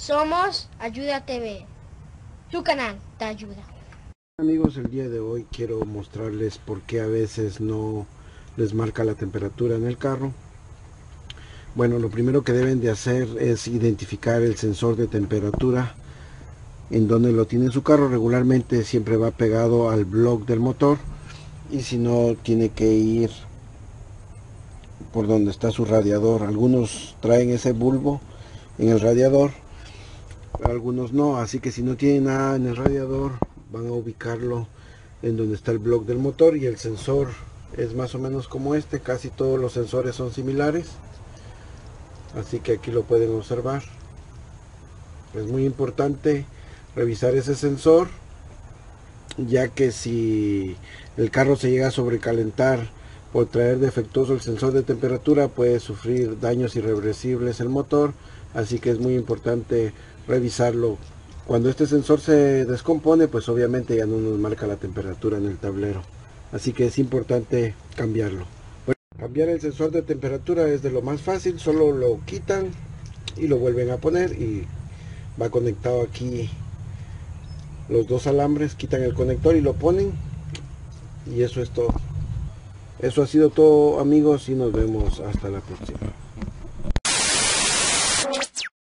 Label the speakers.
Speaker 1: Somos Ayuda TV, tu canal te ayuda.
Speaker 2: Amigos, el día de hoy quiero mostrarles por qué a veces no les marca la temperatura en el carro. Bueno, lo primero que deben de hacer es identificar el sensor de temperatura en donde lo tiene su carro. Regularmente siempre va pegado al block del motor, y si no, tiene que ir por donde está su radiador. Algunos traen ese bulbo en el radiador, algunos no, así que si no tienen nada en el radiador, van a ubicarlo en donde está el block del motor, y el sensor es más o menos como este. Casi todos los sensores son similares, así que aquí lo pueden observar. Es muy importante revisar ese sensor, ya que si el carro se llega a sobrecalentar por traer defectuoso el sensor de temperatura, puede sufrir daños irreversibles el motor, así que es muy importante revisarlo. Cuando este sensor se descompone, pues obviamente ya no nos marca la temperatura en el tablero, así que es importante cambiarlo. Bueno, cambiar el sensor de temperatura es de lo más fácil. Solo lo quitan y lo vuelven a poner, y va conectado aquí los dos alambres. Quitan el conector y lo ponen, y eso es todo. Eso ha sido todo, amigos, y nos vemos hasta la próxima.